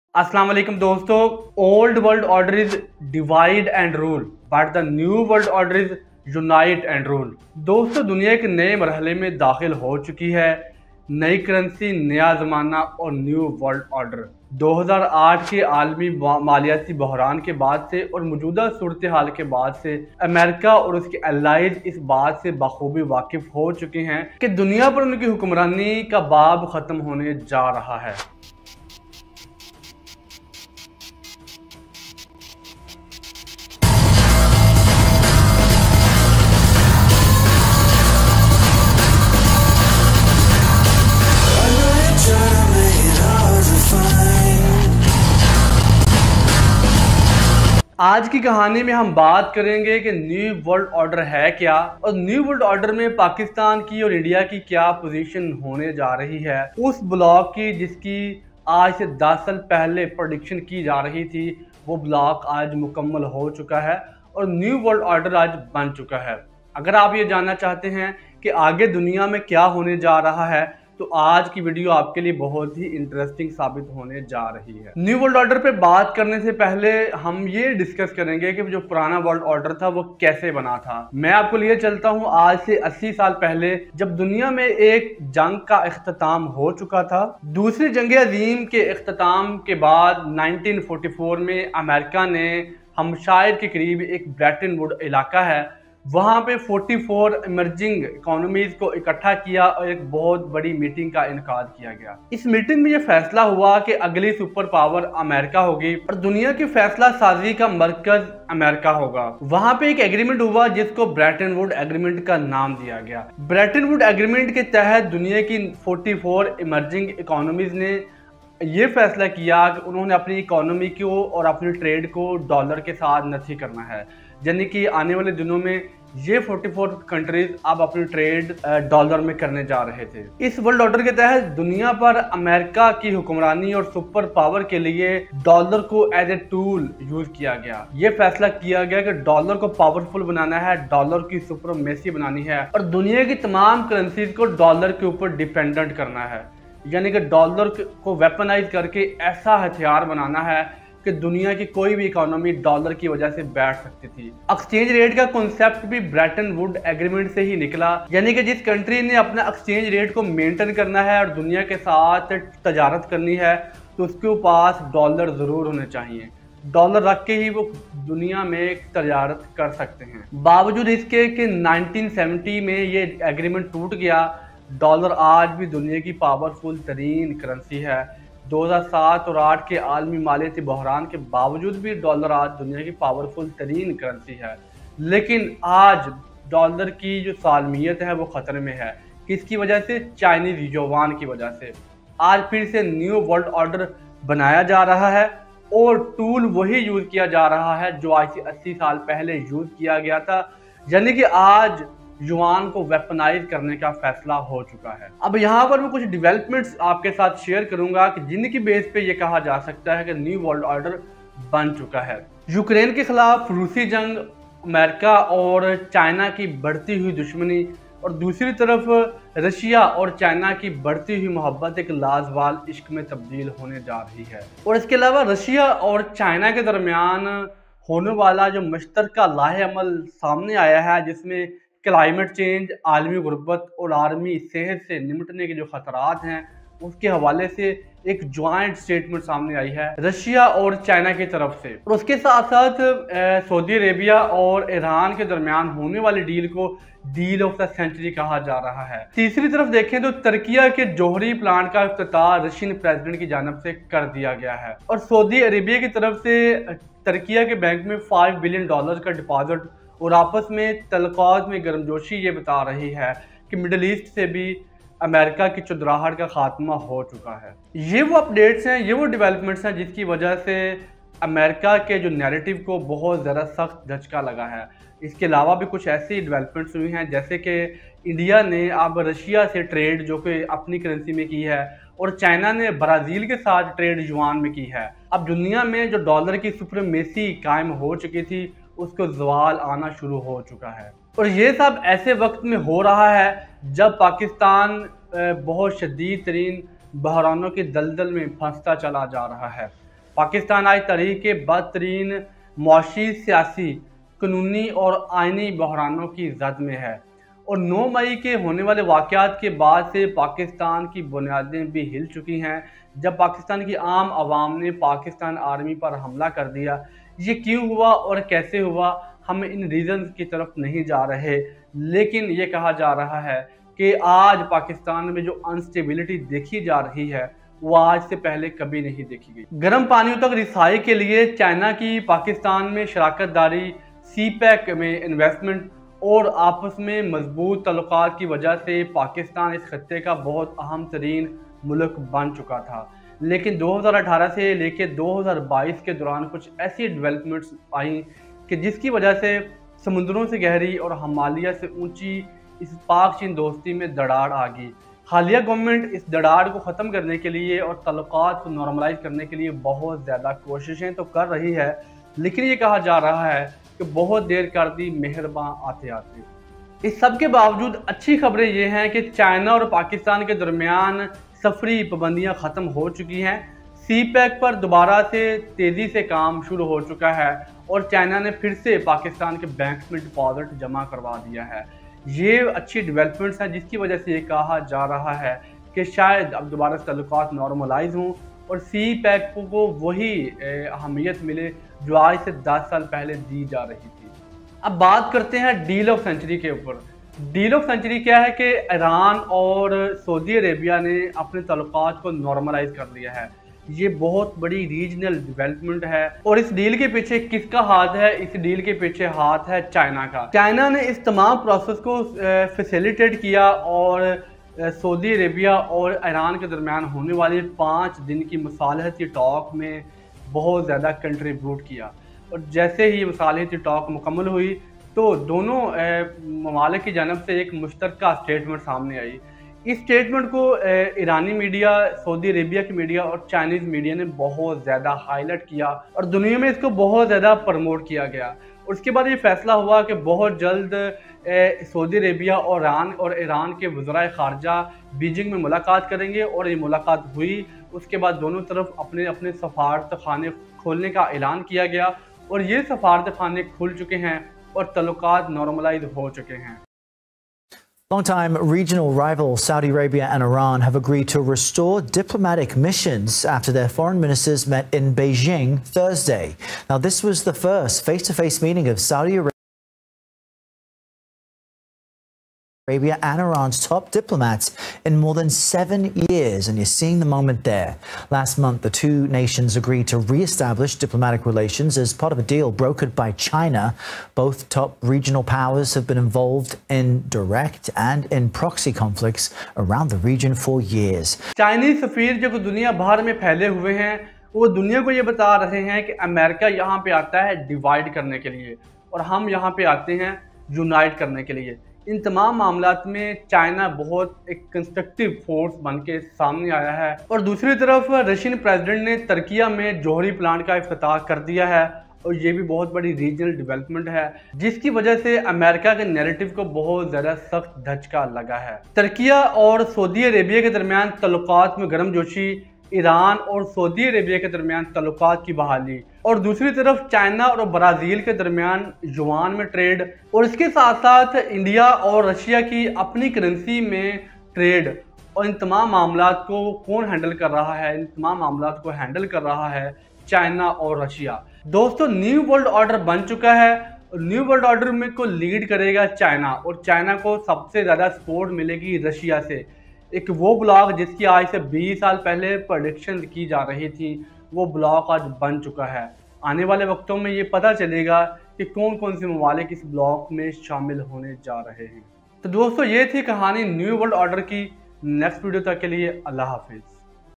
अस्सलाम वालेकुम दोस्तों। Old world order is divide and rule but the new world order is unite and rule. दोस्तों, दुनिया एक नए मरहले में दाखिल हो चुकी है। नई करेंसी, नया ज़माना और न्यू वर्ल्ड ऑर्डर। 2008 के आलमी मालियाती बहरान के बाद से और मौजूदा सूरत हाल के बाद से अमेरिका और उसके एलाइज इस बात से बखूबी वाकिफ हो चुके हैं कि दुनिया पर उनकी हुक्मरानी का बाब ख़त्म होने जा रहा है। आज की कहानी में हम बात करेंगे कि न्यू वर्ल्ड ऑर्डर है क्या और न्यू वर्ल्ड ऑर्डर में पाकिस्तान की और इंडिया की क्या पोजीशन होने जा रही है। उस ब्लॉक की जिसकी आज से 10 साल पहले प्रेडिक्शन की जा रही थी, वो ब्लॉक आज मुकम्मल हो चुका है और न्यू वर्ल्ड ऑर्डर आज बन चुका है। अगर आप ये जानना चाहते हैं कि आगे दुनिया में क्या होने जा रहा है तो आज की वीडियो आपके लिए बहुत ही इंटरेस्टिंग साबित होने जा रही है। न्यू वर्ल्ड ऑर्डर पे बात करने से पहले हम ये डिस्कस करेंगे कि जो पुराना वर्ल्ड ऑर्डर था वो कैसे बना था। मैं आपको लिए चलता हूँ आज से 80 साल पहले, जब दुनिया में एक जंग का इख्तिताम हो चुका था। दूसरी जंग अजीम के इख्तिताम के बाद 1944 में अमेरिका ने हमशायर के करीब एक ब्रेटन वुड इलाका है, वहाँ पे 44 इमर्जिंग इकोनॉमीज को इकट्ठा किया और एक बहुत बड़ी मीटिंग का इनकाद किया गया। इस मीटिंग में ये फैसला हुआ कि अगली सुपर पावर अमेरिका होगी और दुनिया की फैसला साजी का मरकज अमेरिका होगा। वहाँ पे एक एग्रीमेंट हुआ जिसको ब्रेटन वुड एग्रीमेंट का नाम दिया गया। ब्रेटन वुड एग्रीमेंट के तहत दुनिया की 44 इमर्जिंग इकोनॉमीज ने ये फैसला किया कि उन्होंने अपनी इकोनॉमी को और अपनी ट्रेड को डॉलर के साथ नहीं करना है, यानी कि आने वाले दिनों में ये 44 कंट्रीज अब अपनी ट्रेड डॉलर में करने जा रहे थे। इस वर्ल्ड ऑर्डर के तहत दुनिया पर अमेरिका की हुक्मरानी और सुपर पावर के लिए डॉलर को एज ए टूल यूज किया गया। ये फैसला किया गया कि डॉलर को पावरफुल बनाना है, डॉलर की सुपरमेसी बनानी है और दुनिया की तमाम करेंसीज को डॉलर के ऊपर डिपेंडेंट करना है, यानी कि डॉलर को वेपनाइज करके ऐसा हथियार बनाना है कि दुनिया की कोई भी इकोनॉमी डॉलर की वजह से बैठ सकती थी। एक्सचेंज रेट का कॉन्सेप्ट भी ब्रेटन वुड एग्रीमेंट से ही निकला, यानी कि जिस कंट्री ने अपना एक्सचेंज रेट को मेंटेन करना है और दुनिया के साथ तजारत करनी है तो उसके पास डॉलर ज़रूर होने चाहिए। डॉलर रख के ही वो दुनिया में तजारत कर सकते हैं। बावजूद इसके कि 1970 में ये एग्रीमेंट टूट गया, डॉलर आज भी दुनिया की पावरफुल तरीन करेंसी है। 2007 और 8 के आलमी मालियाती बहरान के बावजूद भी डॉलर आज दुनिया की पावरफुल तरीन करेंसी है। लेकिन आज डॉलर की जो सालमियत है वो ख़तरे में है। किसकी वजह से? चाइनीज़ युआन की वजह से। आज फिर से न्यू वर्ल्ड ऑर्डर बनाया जा रहा है और टूल वही यूज़ किया जा रहा है जो आज से 80 साल पहले यूज़ किया गया था, यानी कि आज युआन को वेपनाइज करने का फैसला हो चुका है। अब यहाँ पर मैं कुछ डेवलपमेंट्स आपके साथ शेयर करूंगा कि जिनकी बेस पे ये कहा जा सकता है कि न्यू वर्ल्ड ऑर्डर बन चुका है। यूक्रेन के खिलाफ रूसी जंग, अमेरिका और चाइना की बढ़ती हुई दुश्मनी और दूसरी तरफ रशिया और चाइना की बढ़ती हुई मोहब्बत एक लाजवाल इश्क में तब्दील होने जा रही है। और इसके अलावा रशिया और चाइना के दरमियान होने वाला जो मुश्तरका लाहे अमल सामने आया है, जिसमें क्लाइमेट चेंज, आलमी गुर्बत और आलमी सेहत से निपटने के जो खतरात हैं उसके हवाले से एक ज्वाइंट स्टेटमेंट सामने आई है रशिया और चाइना की तरफ से। और उसके साथ साथ सऊदी अरेबिया और ईरान के दरमियान होने वाली डील को डील ऑफ द सेंचुरी कहा जा रहा है। तीसरी तरफ देखें तो तुर्किया के जोहरी प्लांट का इफ्तिताह रशियन प्रेसिडेंट की जानब से कर दिया गया है और सऊदी अरेबिया की तरफ से तुर्किया के बैंक में $5 बिलियन का डिपॉजिट और आपस में तल्कात में गर्मजोशी ये बता रही है कि मिडल ईस्ट से भी अमेरिका की चुदराहट का खात्मा हो चुका है। ये वो अपडेट्स हैं, ये वो डेवलपमेंट्स हैं जिसकी वजह से अमेरिका के जो नैरेटिव को बहुत ज़्यादा सख्त झटका लगा है। इसके अलावा भी कुछ ऐसी डेवलपमेंट्स हुई हैं जैसे कि इंडिया ने अब रशिया से ट्रेड जो कि अपनी करेंसी में की है और चाइना ने ब्राज़ील के साथ ट्रेड युआन में की है। अब दुनिया में जो डॉलर की सुप्रीमेसी कायम हो चुकी थी उसको ज़वाल आना शुरू हो चुका है और ये सब ऐसे वक्त में हो रहा है जब पाकिस्तान बहुत शदीद तरीन बहरानों के दलदल में फंसता चला जा रहा है। पाकिस्तान आज तारीख के बदतरीन मुआशी, सियासी, कानूनी और आइनी बहरानों की जद में है और 9 मई के होने वाले वाक़यात के बाद से पाकिस्तान की बुनियादें भी हिल चुकी हैं। जब पाकिस्तान की आम आवाम ने पाकिस्तान आर्मी पर हमला कर दिया, ये क्यों हुआ और कैसे हुआ, हम इन रीज़न्स की तरफ नहीं जा रहे, लेकिन ये कहा जा रहा है कि आज पाकिस्तान में जो अनस्टेबिलिटी देखी जा रही है वो आज से पहले कभी नहीं देखी गई। गर्म पानियों तक रिसाई के लिए चाइना की पाकिस्तान में शराकत दारी, सीपैक में इन्वेस्टमेंट और आपस में मजबूत तल्लुकात की वजह से पाकिस्तान इस खत्ते का बहुत अहम तरीन मुल्क बन चुका था। लेकिन 2018 से लेकर 2022 के दौरान कुछ ऐसी डेवलपमेंट्स आई कि जिसकी वजह से समुद्रों से गहरी और हिमालय से ऊंची इस पाक चीन दोस्ती में दरार आ गई। हालिया गवर्नमेंट इस दरार को ख़त्म करने के लिए और तल्लुकात को नॉर्मलाइज करने के लिए बहुत ज़्यादा कोशिशें तो कर रही है, लेकिन ये कहा जा रहा है कि बहुत देर कर दी मेहरबान आते आते। इस सब के बावजूद अच्छी खबरें ये हैं कि चाइना और पाकिस्तान के दरमियान सफरी पाबंदियाँ ख़त्म हो चुकी हैं। सीपैक पर दोबारा से तेज़ी से काम शुरू हो चुका है और चाइना ने फिर से पाकिस्तान के बैंक में डिपॉजिट जमा करवा दिया है। ये अच्छी डेवलपमेंट्स हैं जिसकी वजह से ये कहा जा रहा है कि शायद अब दोबारा से ताल्लुकात नॉर्मलाइज हों और सीपैक को वही अहमियत मिले जो आज से 10 साल पहले दी जा रही थी। अब बात करते हैं डील ऑफ सेंचुरी के ऊपर। डील ऑफ सेंचुरी क्या है कि ईरान और सऊदी अरेबिया ने अपने ताल्लुकात को नॉर्मलाइज कर लिया है। ये बहुत बड़ी रीजनल डेवलपमेंट है और इस डील के पीछे किसका हाथ है? इस डील के पीछे हाथ है चाइना का। चाइना ने इस तमाम प्रोसेस को फैसिलिटेट किया और सऊदी अरेबिया और ईरान के दरमियान होने वाली 5 दिन की मसालहती टॉक में बहुत ज़्यादा कंट्रीब्यूट किया और जैसे ही मसालहती टॉक मुकम्मल हुई तो दोनों ममालिक की जानब से एक मुश्तरका स्टेटमेंट सामने आई। इस स्टेटमेंट को ईरानी मीडिया, सऊदी अरेबिया की मीडिया और चाइनीज़ मीडिया ने बहुत ज़्यादा हाईलाइट किया और दुनिया में इसको बहुत ज़्यादा प्रमोट किया गया। और उसके बाद ये फैसला हुआ कि बहुत जल्द सऊदी अरेबिया और ईरान के वज़राए ख़ारजा बीजिंग में मुलाकात करेंगे और ये मुलाकात हुई। उसके बाद दोनों तरफ अपने अपने सफारत खाने खोलने का ऐलान किया गया और ये सफारत खाने खुल चुके हैं और तल्लुकात नॉर्मलाइज हो चुके हैं। Long-time regional rivals Saudi Arabia and Iran have agreed to restore diplomatic missions after their foreign ministers met in Beijing Thursday. Now, this was the first face-to-face meeting of Saudi Arabia and Iran's top diplomats in more than 7 years, and you're seeing the moment there. Last month, the two nations agreed to re-establish diplomatic relations as part of a deal brokered by China. Both top regional powers have been involved in direct and in proxy conflicts around the region for years. Chinese सफीर जो दुनिया भर में फैले हुए हैं वो दुनिया को ये बता रहे हैं कि अमेरिका यहाँ पे आता है डिवाइड करने के लिए और हम यहाँ पे आते हैं यूनाइट करने के लिए। इन तमाम मामलात में चाइना बहुत एक कंस्ट्रक्टिव फोर्स बन के सामने आया है और दूसरी तरफ रशियन प्रेसिडेंट ने तुर्की में जौहरी प्लांट का इफ्तिताह कर दिया है और ये भी बहुत बड़ी रीजनल डेवलपमेंट है जिसकी वजह से अमेरिका के नैरेटिव को बहुत ज़्यादा सख्त धचका लगा है। तुर्की और सऊदी अरेबिया के दरमियान तल्लुकात में गर्मजोशी, ईरान और सऊदी अरेबिया के दरमियान तल्लुकात की बहाली और दूसरी तरफ चाइना और ब्राज़ील के दरमियान युआन में ट्रेड और इसके साथ साथ इंडिया और रशिया की अपनी करेंसी में ट्रेड और इन तमाम मामलात को कौन हैंडल कर रहा है? इन तमाम मामलात को हैंडल कर रहा है चाइना और रशिया। दोस्तों, न्यू वर्ल्ड ऑर्डर बन चुका है और न्यू वर्ल्ड ऑर्डर में को लीड करेगा चाइना और चाइना को सबसे ज़्यादा सपोर्ट मिलेगी रशिया से। एक वो ब्लॉक जिसकी आज से 20 साल पहले प्रेडिक्शन की जा रही थी वो ब्लॉक आज बन चुका है। आने वाले वक्तों में ये पता चलेगा कि कौन कौन से ममालिक इस ब्लॉक में शामिल होने जा रहे हैं। तो दोस्तों, ये थी कहानी न्यू वर्ल्ड ऑर्डर की। नेक्स्ट वीडियो तक के लिए अल्लाह हाफिज़।